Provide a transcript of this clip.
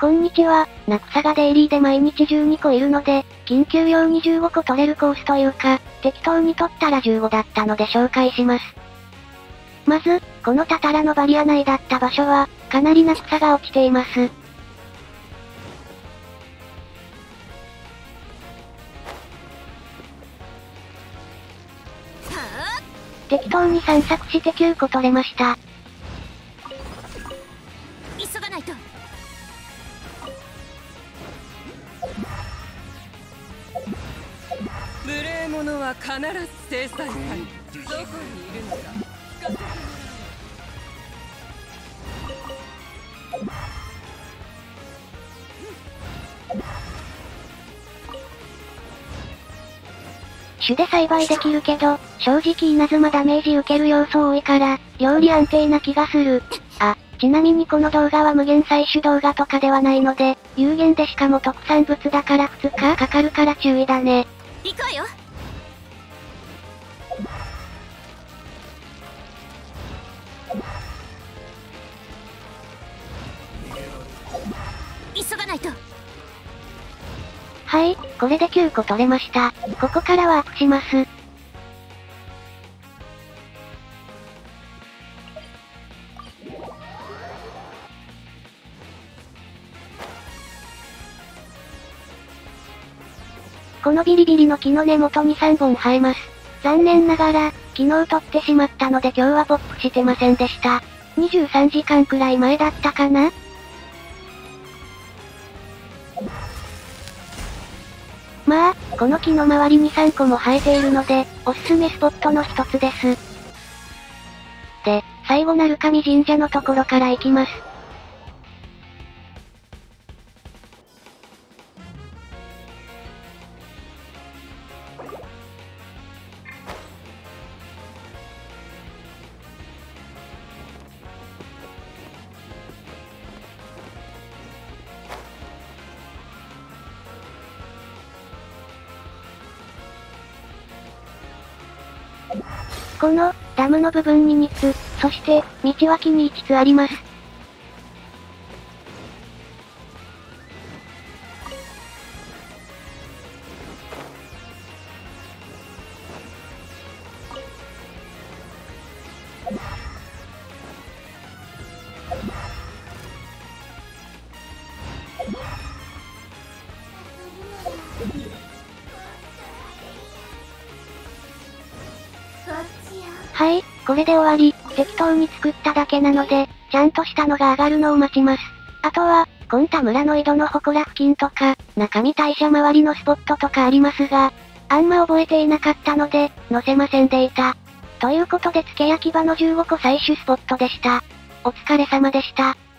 こんにちは、ナクサがデイリーで毎日12個いるので、緊急用に15個取れるコースというか、適当に取ったら15だったので紹介します。まず、このタタラのバリア内だった場所は、かなりナクサが落ちています。適当に散策して9個取れました。 急がないと。無礼者は必ず制裁される。どこにいるのか聞かせてもら種で栽培できるけど、正直稲妻ダメージ受ける要素多いから、料理安定な気がする。あ、ちなみにこの動画は無限採取動画とかではないので、有限でしかも特産物だから2日かかるから注意だね。 行くわよ。急がないと。 はい、これで9個取れました。ここからワープします。このビリビリの木の根元に3本生えます。残念ながら、昨日取ってしまったので今日はポップしてませんでした。23時間くらい前だったかな？まあ、この木の周りに3個も生えているので、おすすめスポットの一つです。で、最後鳴神神社のところから行きます。この、ダムの部分に2つ、そして、道脇に5つあります。はい、これで終わり、適当に作っただけなので、ちゃんとしたのが上がるのを待ちます。あとは、コンタ村の井戸の祠付近とか、中見大社周りのスポットとかありますが、あんま覚えていなかったので、載せませんでいた。ということで付け焼き場の15個採取スポットでした。お疲れ様でした。